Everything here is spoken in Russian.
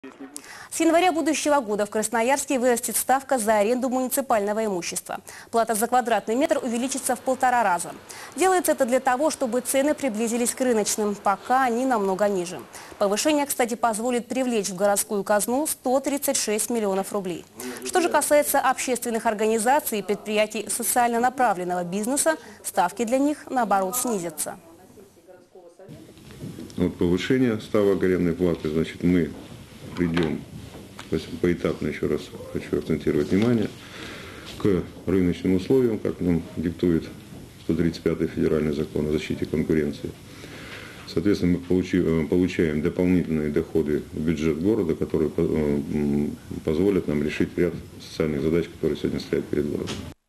С января будущего года в Красноярске вырастет ставка за аренду муниципального имущества. Плата за квадратный метр увеличится в 1,5 раза. Делается это для того, чтобы цены приблизились к рыночным, пока они намного ниже. Повышение, кстати, позволит привлечь в городскую казну 136 миллионов рублей. Что же касается общественных организаций и предприятий социально направленного бизнеса, ставки для них, наоборот, снизятся. Вот повышение ставок арендной платы, значит, мы придем поэтапно, еще раз хочу акцентировать внимание, к рыночным условиям, как нам диктует 135-й федеральный закон о защите конкуренции. Соответственно, мы получаем дополнительные доходы в бюджет города, которые позволят нам решить ряд социальных задач, которые сегодня стоят перед городом.